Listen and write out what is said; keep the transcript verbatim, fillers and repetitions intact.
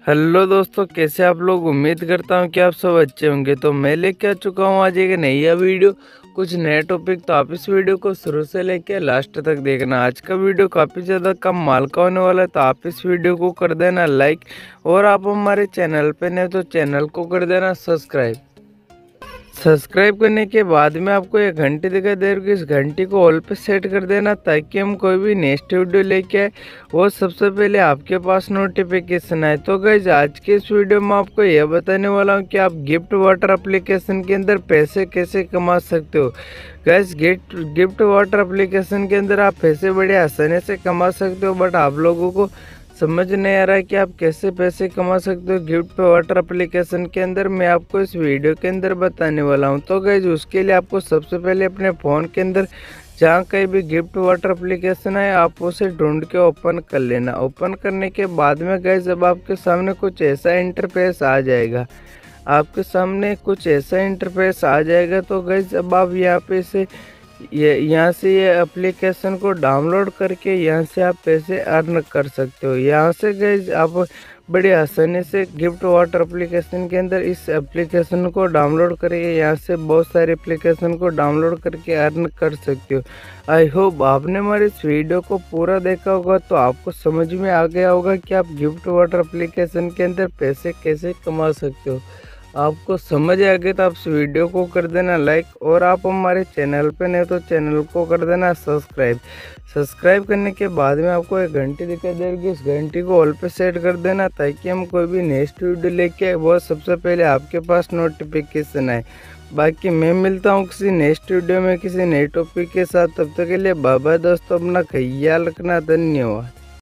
Hello दोस्तों, कैसे आप लोग। उम्मीद करता हूँ कि आप सब अच्छे होंगे। तो मैं लेके आ चुका हूँ आज एक नई वीडियो, कुछ नए टॉपिक। तो आप इस वीडियो को शुरू से लेके लास्ट तक देखना। आज का वीडियो काफ़ी ज़्यादा कम माल का होने वाला है, तो आप इस वीडियो को कर देना लाइक। और आप हमारे चैनल पे नए तो चैनल को कर देना सब्सक्राइब। सब्सक्राइब करने के बाद में आपको एक घंटी दिखाई दे रही है, इस घंटी को ऑल पे सेट कर देना, ताकि हम कोई भी नेक्स्ट वीडियो लेके आए वो सबसे पहले आपके पास नोटिफिकेशन आए। तो गाइज आज के इस वीडियो में आपको यह बताने वाला हूँ कि आप गिफ्ट वाटर एप्लीकेशन के अंदर पैसे कैसे कमा सकते हो। Guys gift gift water application के अंदर आप पैसे बड़े आसानी से कमा सकते हो, बट आप लोगों को समझ नहीं आ रहा है कि आप कैसे पैसे कमा सकते हो गिफ्ट वाटर एप्लीकेशन के अंदर। मैं आपको इस वीडियो के अंदर बताने वाला हूं। तो गाइज उसके लिए आपको सबसे पहले अपने फ़ोन के अंदर जहां कहीं भी गिफ्ट वाटर एप्लीकेशन है आप उसे ढूंढ के ओपन कर लेना। ओपन करने के बाद में गाइज जब आपके सामने कुछ ऐसा इंटरफेस आ जाएगा, आपके सामने कुछ ऐसा इंटरफेस आ जाएगा तो गाइज अब आप यहाँ पे से ये यहाँ से ये एप्लीकेशन को डाउनलोड करके यहाँ से आप पैसे अर्न कर सकते हो। यहाँ से गाइज आप बड़ी आसानी से गिफ्ट वाटर एप्लीकेशन के अंदर इस एप्लीकेशन को डाउनलोड करके यहाँ से बहुत सारे एप्लीकेशन को डाउनलोड करके अर्न कर सकते हो। आई होप आपने हमारे इस वीडियो को पूरा देखा होगा, तो आपको समझ में आ गया होगा कि आप गिफ्ट वाटर एप्लीकेशन के अंदर पैसे कैसे कमा सकते हो। आपको समझ आ गया तो आप इस वीडियो को कर देना लाइक, और आप हमारे चैनल पे नए तो चैनल को कर देना सब्सक्राइब। सब्सक्राइब करने के बाद में आपको एक घंटी दिखाई देगी, इस घंटी को ऑल पे सेट कर देना, ताकि हम कोई भी नेक्स्ट वीडियो लेके आए वो सबसे पहले आपके पास नोटिफिकेशन आए। बाकी मैं मिलता हूँ किसी नेक्स्ट वीडियो में किसी नए टॉपिक के साथ। तब तक के लिए बाय बाय दोस्तों, अपना ख्याल रखना। धन्यवाद।